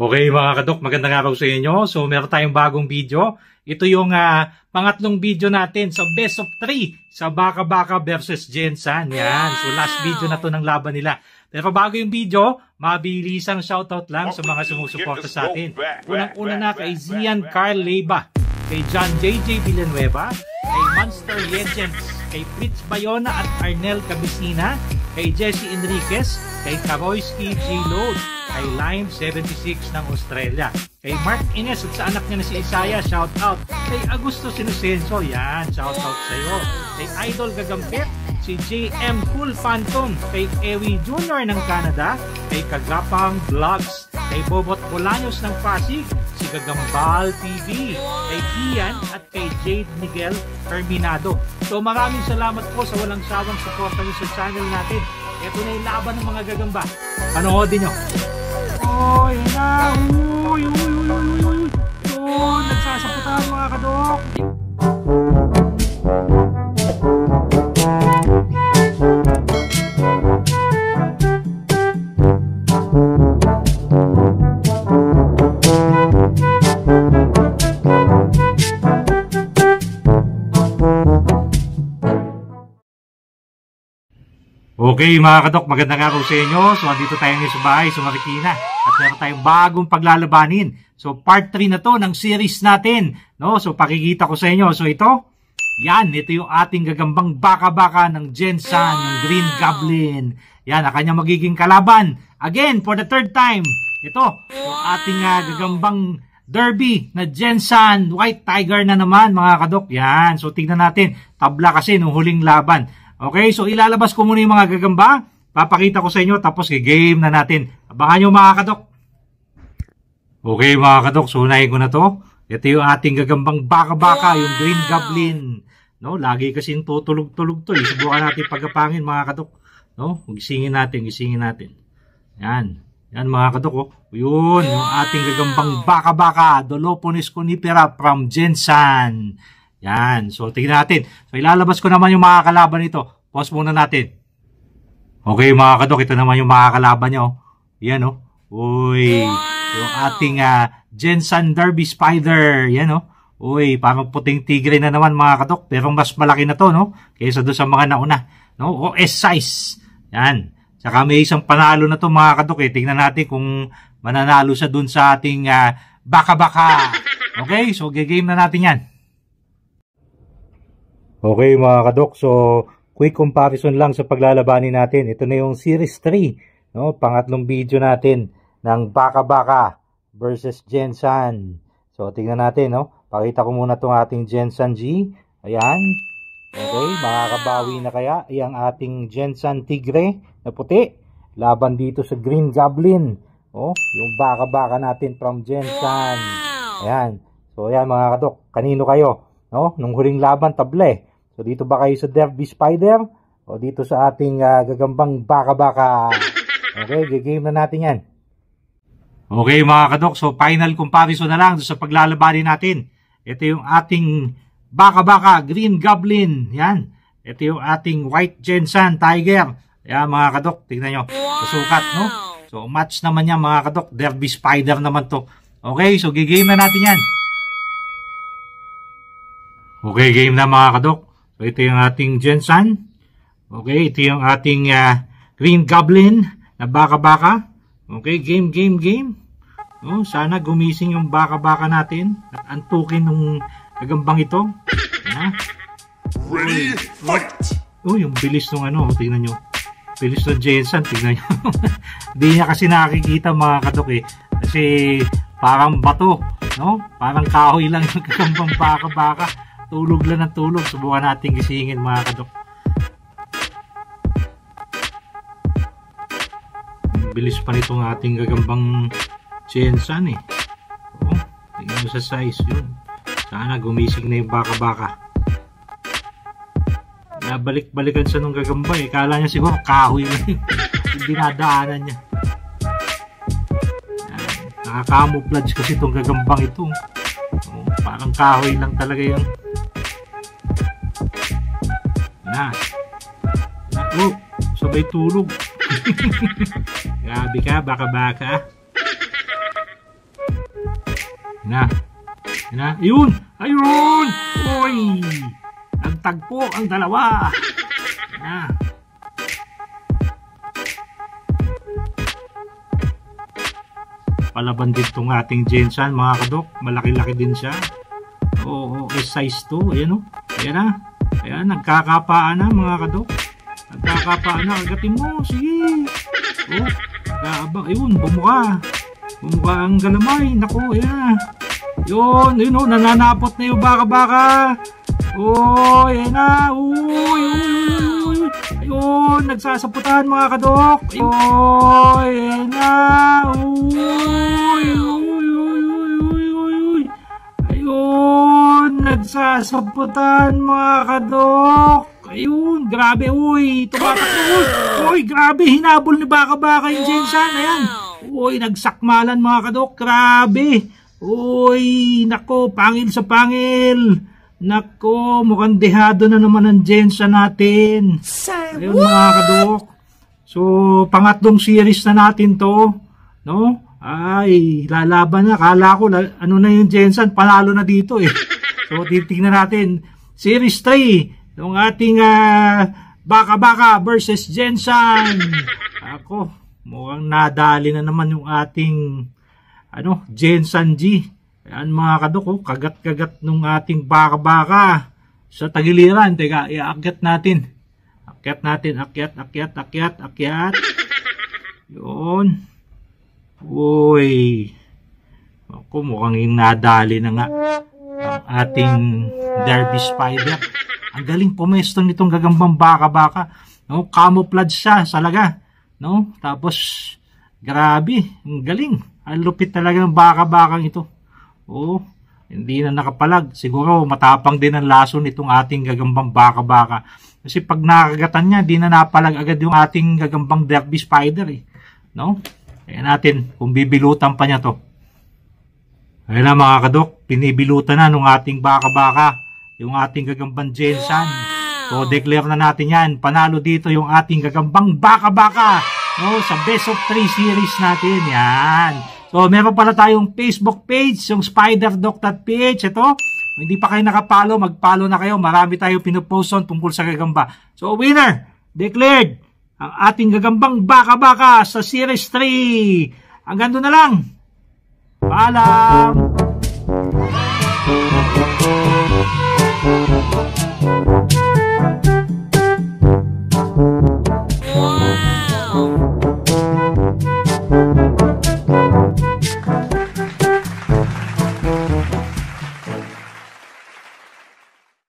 Okay mga kadok, magandang araw sa inyo. So meron tayong bagong video. Ito yung pangatlong video natin sa best of 3 sa Baka Baka versus Gensan. Yan. So last video na to ng laban nila. Pero bago yung video, mabilisang shoutout lang sa mga sumusuporta sa atin. Unang-una na kay Zian Carl Leyva, kay John JJ Villanueva, kay Monster Legends, kay Fritz Bayona at Arnel Cabecina, kay Jesse Enriquez, kay Karoyski J. Load, kay Lime 76 ng Australia, kay Mark Ines at sa anak niya na si Isaiah, shout out. Kay Augusto Sinusenso, yan, shout out sa iyo. Kay Idol Gagampet, si JM Cool Phantom, kay Ewi Jr. ng Canada, kay Kagapang Vlogs, kay Bobot Bolaños ng Pasig, si Gagambal TV, kay Ian at kay Jade Miguel Terminado. So maraming salamat po sa walang sawang suporta niyo sa channel natin. Ito na yung laban ng mga gagamba. Panoodin nyo. Oy na! Uy! Nagsasaputan mga kadok! Okay mga kadok, magandang araw sa inyo. So andito tayo ngayon sa bahay, sa Marikina. At meron tayong bagong paglalabanin. So part 3 na to ng series natin. No? So pakikita ko sa inyo. So ito yung ating gagambang baka-baka ng Gensan, ng Green Goblin. Yan, ang kanyang magiging kalaban. Again, for the third time. Ito, yung ating gagambang derby na Gensan, White Tiger na naman mga kadok. Yan, so tingnan natin. Tabla kasi nung huling laban. Okay, so ilalabas ko muna yung mga gagamba. Papakita ko sa inyo tapos i-game na natin. Abangan nyo mga kadok. Okay mga kadok, so unahin ko na to. Ito yung ating gagambang baka-baka, yung Green Goblin. No, lagi kasing tutulog-tulog to. Subukan natin pagkapangin mga kadok. No, gisingin natin. Yan. Yan mga kadok. Oh. Yun, yung ating gagambang baka-baka, Doloponis conifera from Gensan. Yan. So, tingnan natin. So, ilalabas ko naman yung mga kalaban nito. Pause muna natin. Okay, mga kadok. Ito naman yung mga kalaban nyo. Yan, oh. Uy. Yung ating Gensan Derby Spider. Yan, oh. Uy, parang puting tigre na naman, mga kadok. Pero mas malaki na to, no? Kaysa doon sa mga nauna. No? OS size. Yan. Saka may isang panalo na to, mga kadok. Tingnan natin kung mananalo siya doon sa ating baka-baka. Okay? So, gagame na natin yan. Okay mga kadok, so quick comparison lang sa paglalabanin natin. Ito na yung Series 3, no? Pangatlong video natin ng Baka-Baka versus Gensan. So tingnan natin, no? Pakita ko muna itong ating Gensan G. Ayan. Okay, makakabawi na kaya yung ating Gensan Tigre na puti. Laban dito sa Green Goblin. Oh, yung Baka-Baka natin from Gensan. Ayan. So ayan mga kadok, kanino kayo? No? Nung huling laban, table. So dito ba kayo sa Derby Spider o dito sa ating gagambang baka-baka? Okay, gagame na natin yan. Okay mga kadok, so final comparison na lang sa paglalabanin natin. Ito yung ating baka-baka Green Goblin. Yan. Ito yung ating White Gensan Tiger. Yan mga kadok, tingnan nyo. Susukat, no? So match naman yan mga kadok. Derby Spider naman to. Okay, so gagame na natin yan. Okay, game na mga kadok. So, ito yung ating Gensan. Okay, ito yung ating Green Goblin na baka-baka. Okay, game. Oh, sana gumising yung baka-baka natin at antukin ng gagambang ito. Ready, fight! Oh, yung bilis ng ano, tingnan nyo. Bilis ng Gensan, tingnan nyo. Hindi niya kasi nakikita mga kadok eh. Kasi parang bato, no? Parang kahoy lang yung gagambang baka-baka. Tulog lang ng tulog. Subukan natin gisingin mga kadok. Bilis pa nitong ating gagambang Gensan eh. Oo, tingnan mo sa size yun. Sana gumising na yung baka-baka. Nabalik-balikan siya nung gagamba eh. Kala niya siguro kahoy lang yung dinadaanan niya. Nakakamuflage kasi itong gagambang ito. Oo, parang kahoy lang talaga yun. Oh, sabay tulog. Grabe ka, baka-baka. Na. Na. Ayun. Ayun. Uy. Nagtagpo ang dalawa. Na. Palaban din itong ating Gensan, mga kadok. Malaki-laki din siya. Oo, size 2. Ayan o. Ayan na. Ayan, nagkakapaan na, mga kadok. Nagkakapaan na. Agatin mo. Sige. Oh, kaabang. Ayun, bumuka. Bumuka ang galamay. Naku, ayan. Yun, yun o. Nananapot na yung baka-baka. Oh, ayan na. Uy, uy. Ayun, nagsasaputan, mga kadok. Ayun, ayan na. Uy, uy, uy, uy, uy, uy. Ayun, nagsasaputan, mga kadok. Ayun, grabe, uy. Tumatakbo, uy. Uy, grabe, hinabol ni baka-baka yung Gensan. Ayan. Uy, nagsakmalan, mga kadok. Grabe. Uy, nako, pangil sa pangil. Nako, mukhang dehado na naman ang Gensan natin. Ayun, mga kadok. So, pangatlong series na natin to. No? Ay, lalaban na. Kala ko, ano na yung Gensan, panalo na dito eh. So, titignan natin. Series 3, yung ating baka-baka versus Gensan. Ako, mukhang nadali na naman yung ating Gensan G. Ayan, mga kadok, oh, kagat-kagat nung ating baka-baka sa tagiliran. Teka, iakyat natin. Akyat natin, akyat. Yun. Uy. Ako, mukhang yung nadali na nga ang ating Derby Spider. Ang galing pumesto nitong gagambang baka-baka. No? Camouflage siya, salaga. No? Tapos, grabe, ang galing. Ang lupit talaga ng baka-bakang ito. Oh, hindi na nakapalag. Siguro matapang din ang laso nitong ating gagambang baka-baka. Kasi pag nakagatan niya, di na napalag agad yung ating gagambang Derby Spider eh. No? Kaya natin kung bibilutan pa niya to. Ayun na, mga kadok, pinibilutan na nung ating baka-baka yung ating gagambang Gensan. So declare na natin yan. Panalo dito yung ating gagambang baka-baka, no, sa best of 3 series natin. Yan. So, meron pala tayong Facebook page, yung spiderdoc.ph. Ito, hindi pa kayo nakapalo, mag-follow na kayo. Marami tayong pinupost on tungkol sa gagamba. So, winner, declared, ang ating gagambang baka-baka sa Series 3. Hanggang doon na lang. Paalam!